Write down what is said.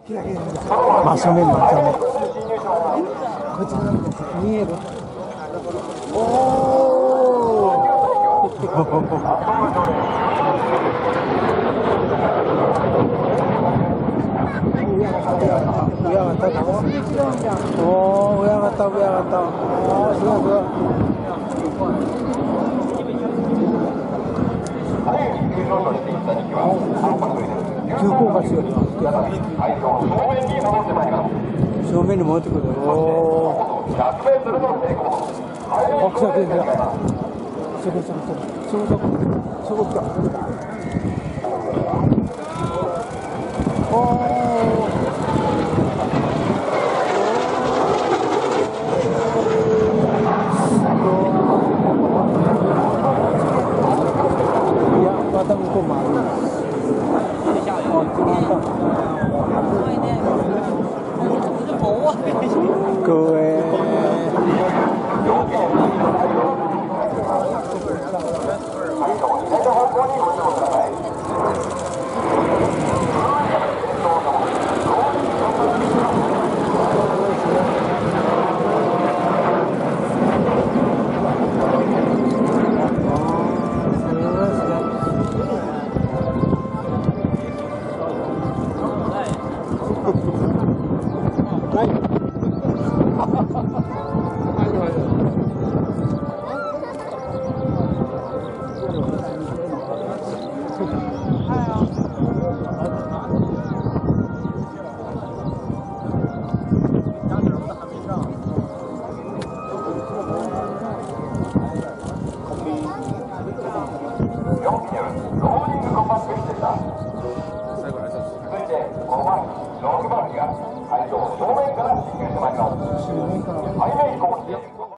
真正面。こちら見える。おお。上がった。おお、上がった。ああ、すごい。急降下しよう。正面に戻ってくる。おお。来た。そこ来た。おお。いや、また向こうもある。各位。6番が会場正面から進入してまいります。